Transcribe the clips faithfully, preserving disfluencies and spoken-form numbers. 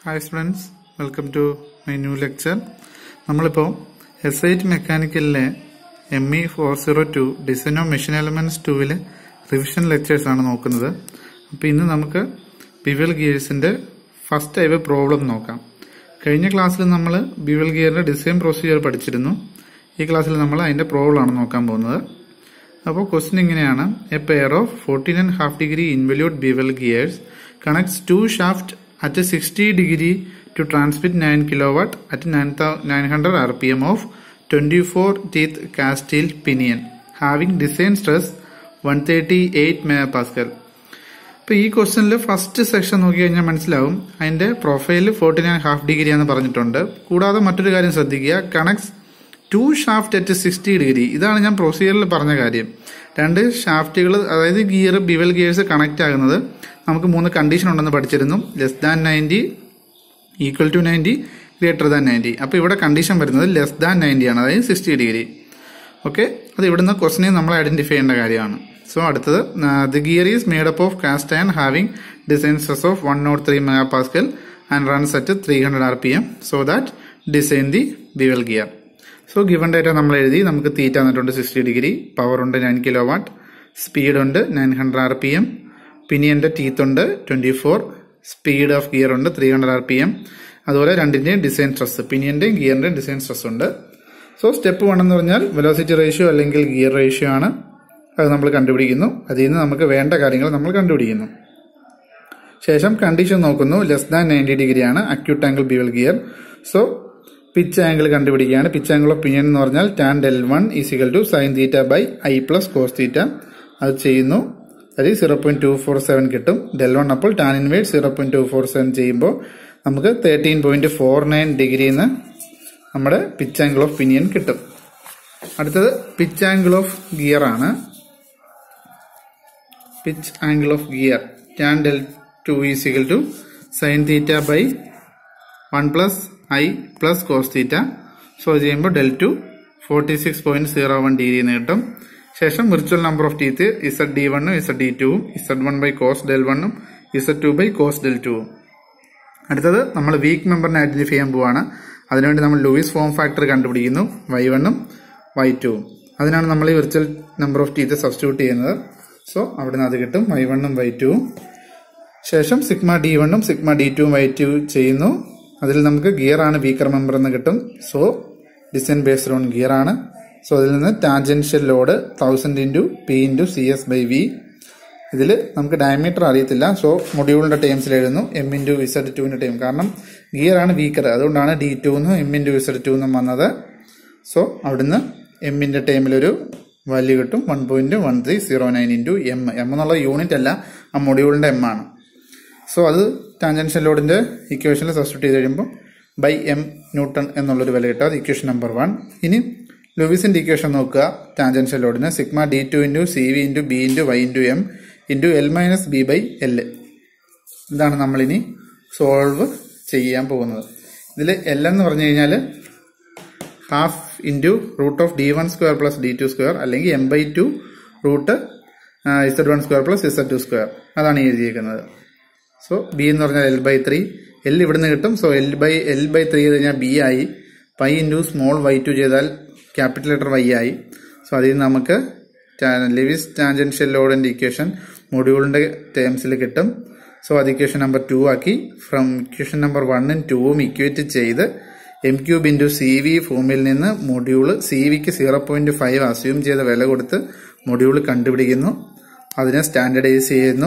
Hi students, welcome to my new lecture. നമ്മളിപ്പോൾ S eight മെക്കാനിക്കലിലെ M E four zero two design of machine elements ടൂവിലെ revision lectures ആണ് നോക്കുന്നത്. അപ്പോൾ ഇന്ന് നമുക്ക് ബിവൽ ഗിയേഴ്സിന്റെ ഫസ്റ്റ് ടൈപ്പ് പ്രോബ്ലം നോക്കാം. കഴിഞ്ഞ ക്ലാസ്സിൽ നമ്മൾ ബിവൽ ഗിയറിന്റെ ഡിസൈൻ പ്രൊസീജിയർ പഠിച്ചിരുന്നു. ഈ ക്ലാസ്സിൽ നമ്മൾ അതിന്റെ പ്രോബ്ലം ആണ് നോക്കാൻ പോകുന്നത്. അപ്പോൾ ക്വസ്റ്റ്യൻ ഇങ്ങനെയാണ്: a pair of fourteen and half degree involute bevel gears connects to shaft at a sixty degree to transmit nine kilowatt at nine hundred R P M of twenty-four teeth cast steel pinion having design stress one thirty-eight megapascal. ഇപ്പോൾ ഈ ക്വസ്റ്റ്യനിൽ first section നോക്കി കഴിഞ്ഞാൽ മനസ്സിലാവും അതിന്റെ profile forty nine half degree എന്ന് പറഞ്ഞിട്ടുണ്ട്. കൂടാതെ മറ്റൊരു കാര്യം ശ്രദ്ധിക്കുക, connects to shaft at sixty degree. ഇതാണ് ഞാൻ പ്രൊസീജിയറിൽ പറഞ്ഞ കാര്യം. രണ്ട് ഷാഫ്റ്റുകൾ, അതായത് ഗിയർ ബിവൽ ഗിയേഴ്സ് കണക്ട് ആകുന്നത് നമുക്ക് മൂന്ന് കണ്ടീഷൻ ഉണ്ടെന്ന് പഠിച്ചിരുന്നു. Less than ninety, equal to ninety, greater than ninety. അപ്പോൾ ഇവിടെ കണ്ടീഷൻ വരുന്നത് ലെസ് ദാൻ നയൻറ്റി ആണ്, അതായത് സിക്സ്റ്റി ഡിഗ്രി. ഓക്കെ, അത് ഇവിടുന്ന് ക്വസ്റ്റിനെ നമ്മൾ ഐഡന്റിഫൈ ചെയ്യേണ്ട കാര്യമാണ്. സോ അടുത്തത്, the gear is made up of cast iron having design stress of one not three mega pascal and runs at three hundred R P M so that design the bevel gear. So given data നമ്മൾ എഴുതി. നമുക്ക് theta തന്നിട്ടുണ്ട് sixty degree, power ഉണ്ട് nine kilo watt, speed ഉണ്ട് nine hundred R P M, പിനിയന്റെ teeth ഉണ്ട് twenty four, speed of gear ഉണ്ട് three hundred R P M, അതുപോലെ രണ്ടിന്റെയും ഡിസൈൻ സ്ട്രെസ്, പിനിയന്റെയും ഗിയറിന്റെയും ഡിസൈൻ സ്ട്രെസ് ഉണ്ട്. സോ സ്റ്റെപ്പ് വൺ എന്ന് പറഞ്ഞാൽ വെലോസിറ്റി റേഷ്യോ അല്ലെങ്കിൽ ഗിയർ റേഷ്യോ ആണ്. അത് നമ്മൾ കണ്ടുപിടിക്കുന്നു. അതിൽ നിന്ന് നമുക്ക് വേണ്ട കാര്യങ്ങൾ നമ്മൾ കണ്ടുപിടിക്കുന്നു. ശേഷം കണ്ടീഷൻ നോക്കുന്നു. ലെസ് ദാൻ നയൻറ്റി ഡിഗ്രി ആണ് acute angle bevel gear. So pitch angle കണ്ടുപിടിക്കുകയാണ്. പിച്ച് ആംഗിൾ ഓഫ് പിനിയൻ എന്ന് പറഞ്ഞാൽ tan del one is equal to sine theta by I plus cos theta. അത് ചെയ്യുന്നു. അത് zero point two four seven കിട്ടും. Del one അപ്പോൾ tan inverse zero point two four seven ചെയ്യുമ്പോൾ നമുക്ക് തേർട്ടീൻ പോയിന്റ് ഫോർ നയൻ ഡിഗ്രിന്ന് നമ്മുടെ പിച്ച് ആംഗിൾ ഓഫ് പിനിയൻ കിട്ടും. അടുത്തത് പിച്ച് ആംഗിൾ ഓഫ് ഗിയർ ആണ്. Pitch angle of gear tan del two is equal to sine theta by one plus I plus cos theta. So ചെയ്യുമ്പോൾ del two forty six point zero one degree എന്ന് കിട്ടും. ശേഷം virtual number of teeth Z D വണ്ണും Z D ടുവും, Z one by cos del വണ്ണും Z two by cos del ടുവും. അടുത്തത് നമ്മൾ വീക്ക് മെമ്പറിനെ ഐഡന്റിഫൈ ചെയ്യാൻ പോവാണ്. അതിനുവേണ്ടി നമ്മൾ ലൂയിസ് ഫോം ഫാക്ടർ കണ്ടുപിടിക്കുന്നു, വൈ വണ്ണും വൈ ടുവും. അതിനാണ് നമ്മൾ ഈ virtual number of teeth substitute ചെയ്യുന്നത്. സോ അവിടെ നിന്ന് അത് കിട്ടും, വൈ വണ്ണും വൈ ടുവും. ശേഷം സിഗ്മ ഡി വണ്ണും സിഗ്മ ഡി ടുവും വൈ ടു ചെയ്യുന്നു. അതിൽ നമുക്ക് ഗിയർ ആണ് വീക്കർ മെമ്പർ എന്ന് കിട്ടും. So design based on gear ആണ്. സോ അതിൽ നിന്ന് tangential load thousand into P into C S by V. ഇതിൽ നമുക്ക് ഡയമീറ്റർ അറിയത്തില്ല. സോ മൊഡ്യൂളിന്റെ ടേംസിൽ എഴുതുന്നു എം ഇൻറ്റു ഇസഡ് ടുവിന്റെ ടൈം. കാരണം ഗിയർ ആണ് വീക്കർ, അതുകൊണ്ടാണ് ഡി ടു എന്നും എം ഇൻറ്റു ഇസഡ് ടു എന്നും വന്നത്. സോ അവിടുന്ന് എമ്മിന്റെ ടൈമിലൊരു വാല്യൂ കിട്ടും, one point one three zero nine into M. M എന്നുള്ള യൂണിറ്റ് അല്ല, ആ മൊഡ്യൂളിന്റെ എം ആണ്. സോ അത് ടാൻജൻഷ്യൽ ലോഡിന്റെ ഇക്വേഷനിൽ സബ്സ്റ്റിറ്റ്യൂട്ട് ചെയ്ത് കഴിയുമ്പോൾ ബൈ എം ന്യൂട്ടൺ എന്നുള്ളൊരു വില കിട്ടും. അത് ഇക്വേഷൻ നമ്പർ വൺ. ഇനി ലൂയിസിന്റെ ഇക്വേഷൻ നോക്കുക. ടാൻജൻഷ്യൽ ലോഡിന് sigma D two into C V into B into Y into M into L minus B by L. ഇതാണ് നമ്മളിനി സോൾവ് ചെയ്യാൻ പോകുന്നത്. ഇതിൽ എൽ എന്ന് പറഞ്ഞു കഴിഞ്ഞാൽ half into root of D one square plus D two square, അല്ലെങ്കിൽ M by two root Z one square plus Z two square. അതാണ് എഴുതിയിരിക്കുന്നത്. സോ ബി എന്ന് പറഞ്ഞാൽ എൽ ബൈ ത്രീ, എൽ ഇവിടുന്ന് കിട്ടും. So L by L by three ചെയ്ത് കഴിഞ്ഞാൽ B ആയി. Pi into small Y two ചെയ്താൽ ക്യാപിറ്റൽ ലെറ്റർ വൈ ആയി. സോ അതിൽ നിന്ന് നമുക്ക് ലെവിസ് ടാൻജൻഷ്യൽ ലോഡിന്റെ ഇക്വേഷൻ മൊഡ്യൂളിന്റെ ടേംസിൽ കിട്ടും. സോ അത് ഇക്വേഷൻ നമ്പർ ടു ആക്കി ഫ്രം ഇക്വേഷൻ നമ്പർ വണ്ണും ടൂവും ഇക്വേറ്റ് ചെയ്ത് M cube into C V ഫോമിൽ നിന്ന് മൊഡ്യൂള് സി വിക്ക് സീറോ പോയിന്റ് ഫൈവ് അസ്യൂം ചെയ്ത വില കൊടുത്ത് മൊഡ്യൂള് കണ്ടുപിടിക്കുന്നു. അതിനെ സ്റ്റാൻഡർഡൈസ് ചെയ്യുന്നു.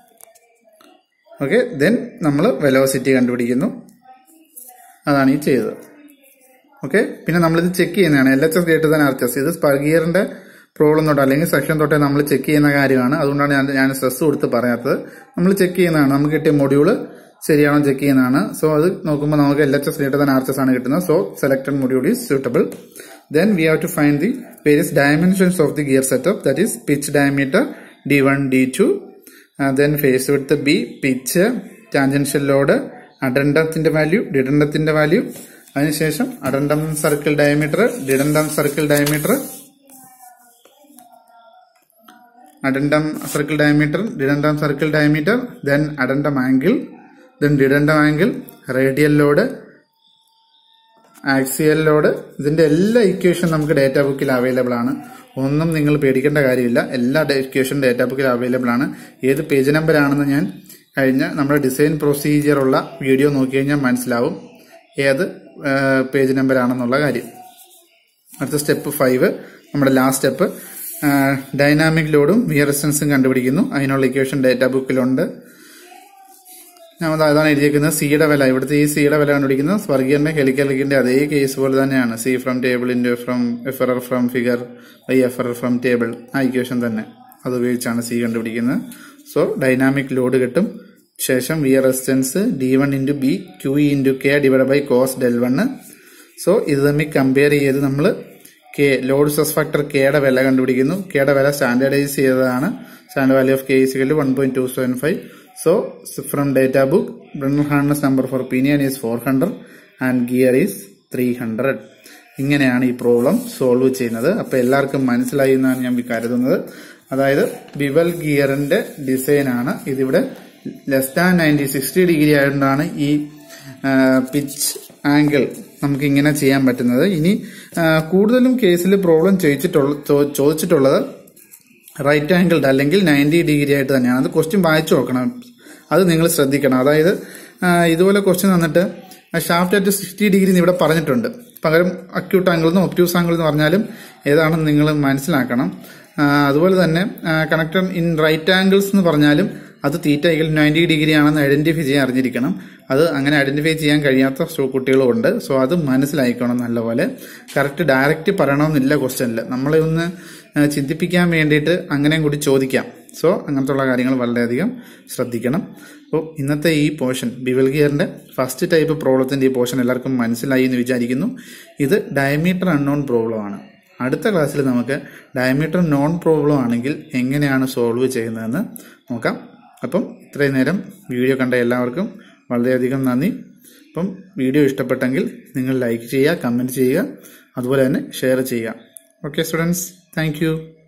ഓക്കെ, ദെൻ നമ്മൾ വെലോസിറ്റി കണ്ടുപിടിക്കുന്നു. അതാണ് ഈ ചെയ്തത്. ഓക്കെ, പിന്നെ നമ്മളിത് ചെക്ക് ചെയ്യുന്നതാണ്. L H S greater than R H S. ഇത് സ്പർ ഗിയറിന്റെ പ്രോബ്ലം തൊട്ട് അല്ലെങ്കിൽ സെക്ഷൻ തൊട്ടേ നമ്മൾ ചെക്ക് ചെയ്യുന്ന കാര്യമാണ്. അതുകൊണ്ടാണ് ഞാൻ ഞാൻ സ്ട്രെസ് കൊടുത്ത് പറയാത്തത്. നമ്മൾ ചെക്ക് ചെയ്യുന്നതാണ്, നമുക്ക് കിട്ടിയ മൊഡ്യൂള് ശരിയാണോ ചെക്ക് ചെയ്യുന്നതാണ്. സോ അത് നോക്കുമ്പോൾ നമുക്ക് L H S greater than R H S ആണ് കിട്ടുന്നത്. So selected module is suitable. Then we have to find the various dimensions of the gear setup, that is pitch diameter D one, D two, uh, then face width B, pitch, tangential load, addendumത്തിന്റെ value, ഡിഡണ്ടത്തിന്റെ value, അതിനുശേഷം addendum circle diameter, dedendum circle diameter, addendum circle diameter, dedendum circle diameter, then addendum angle, then dedendum angle, radial load, axial load, ഇതിന്റെ എല്ലാ equation നമുക്ക് data ബുക്കിൽ available ആണ്. ഒന്നും നിങ്ങൾ പേടിക്കേണ്ട കാര്യമില്ല. എല്ലാ ഇക്വേഷൻ ഡേറ്റ ബുക്കിൽ അവൈലബിൾ ആണ്. ഏത് പേജ് നമ്പർ ആണെന്ന് ഞാൻ കഴിഞ്ഞ നമ്മുടെ ഡിസൈൻ പ്രൊസീജിയർ ഉള്ള വീഡിയോ നോക്കി കഴിഞ്ഞാൽ മനസ്സിലാവും ഏത് പേജ് നമ്പർ ആണെന്നുള്ള കാര്യം. അടുത്ത സ്റ്റെപ്പ് ഫൈവ്, നമ്മുടെ ലാസ്റ്റ് സ്റ്റെപ്പ്, ഡൈനാമിക് ലോഡും വിയർ റെസിസ്റ്റൻസും കണ്ടുപിടിക്കുന്നു. അതിനുള്ള ഇക്വേഷൻ ഡേറ്റ ബുക്കിലുണ്ട്. ഞാൻ അതാണ് എഴുതിയിരിക്കുന്നത്. സിയുടെ വില, ഇവിടുത്തെ ഈ സിയുടെ വില കണ്ടുപിടിക്കുന്നത് സ്വർഗീയന്റെ ഹെലിക്കൽ ലിങ്കിന്റെ അതേ കേസ് പോലെ തന്നെയാണ്. C from table into from F error from figure by F error from table, ആ ഇക്വേഷൻ തന്നെ അത് ഉപയോഗിച്ചാണ് സി കണ്ടുപിടിക്കുന്നത്. സോ ഡൈനാമിക് ലോഡ് കിട്ടും. ശേഷം wear resistance D one into B Q into K divide by cos del one. സോ ഇത് തമ്മിൽ കമ്പയർ ചെയ്ത് നമ്മൾ കെ ലോഡ് സ്ട്രെസ് ഫാക്ടർ കെയുടെ വില കണ്ടുപിടിക്കുന്നു. കെയുടെ വില സ്റ്റാൻഡേർഡൈസ് ചെയ്തതാണ്. Standard value of K is one point two seven five. So from data book, Brenner harness number for pinion is four hundred and gear is three hundred. ഇങ്ങനെയാണ് ഈ problem solve ചെയ്യുന്നത്. അപ്പൊ എല്ലാവർക്കും മനസ്സിലായി എന്നാണ് ഞാൻ കരുതുന്നത്. അതായത് ബിവൽ ഗിയറിന്റെ ഡിസൈൻ ആണ് ഇതിവിടെ. Less than ninety sixty degree ആയതുകൊണ്ടാണ് ഈ പിച്ച് ആംഗിൾ നമുക്ക് ഇങ്ങനെ ചെയ്യാൻ പറ്റുന്നത്. ഇനി കൂടുതലും കേസിൽ പ്രോബ്ലം ചോദിച്ചിട്ടുള്ളത് റൈറ്റ് ആംഗിൾഡ് അല്ലെങ്കിൽ നയൻറ്റി ഡിഗ്രി ആയിട്ട് തന്നെയാണ്. അത് ക്വസ്റ്റ്യൻ വായിച്ചു നോക്കണം, അത് നിങ്ങൾ ശ്രദ്ധിക്കണം. അതായത് ഇതുപോലെ ക്വസ്റ്റ്യൻ തന്നിട്ട് ഷാഫ്റ്റ് അറ്റ് സിക്സ്റ്റി ഡിഗ്രി ഇവിടെ പറഞ്ഞിട്ടുണ്ട്, പകരം അക്യൂട്ട് ആംഗിൾ എന്നും ഒബ്റ്റ്യൂസ് ആംഗിൾ എന്ന് പറഞ്ഞാലും ഏതാണെന്ന് നിങ്ങൾ മനസ്സിലാക്കണം. അതുപോലെ തന്നെ കണക്ടർ ഇൻ റൈറ്റ് ആംഗിൾസ് എന്ന് പറഞ്ഞാലും അത് തീറ്റ ഈക്വൽ നയൻറ്റി ഡിഗ്രി ആണെന്ന് ഐഡന്റിഫൈ ചെയ്യാൻ അറിഞ്ഞിരിക്കണം. അത് അങ്ങനെ ഐഡന്റിഫൈ ചെയ്യാൻ കഴിയാത്ത കുട്ടികളും ഉണ്ട്. സോ അത് മനസ്സിലായിക്കണം നല്ലപോലെ. കറക്റ്റ് ഡയറക്റ്റ് പറയണമെന്നില്ല ക്വസ്റ്റ്യനിൽ, നമ്മളെ ഒന്ന് ചിന്തിപ്പിക്കാൻ വേണ്ടിയിട്ട് അങ്ങനെയും കൂടി ചോദിക്കാം. സോ അങ്ങനത്തുള്ള കാര്യങ്ങൾ വളരെയധികം ശ്രദ്ധിക്കണം. അപ്പോൾ ഇന്നത്തെ ഈ പോർഷൻ ബിവൽ ഗിയറിന്റെ ഫസ്റ്റ് ടൈപ്പ് പ്രോബ്ലത്തിന്റെ ഈ പോർഷൻ എല്ലാവർക്കും മനസ്സിലായി എന്ന് വിചാരിക്കുന്നു. ഇത് ഡയമീറ്റർ അൺനോൺ പ്രോബ്ലം ആണ്. അടുത്ത ക്ലാസ്സിൽ നമുക്ക് ഡയമീറ്റർ നോൺ പ്രോബ്ലം ആണെങ്കിൽ എങ്ങനെയാണ് സോൾവ് ചെയ്യുന്നതെന്ന് നോക്കാം. അപ്പം ഇത്രയും നേരം വീഡിയോ കണ്ട എല്ലാവർക്കും വളരെയധികം നന്ദി. അപ്പം വീഡിയോ ഇഷ്ടപ്പെട്ടെങ്കിൽ നിങ്ങൾ ലൈക്ക് ചെയ്യുക, കമൻറ്റ് ചെയ്യുക, അതുപോലെ തന്നെ ഷെയർ ചെയ്യുക. Okay students, thank U.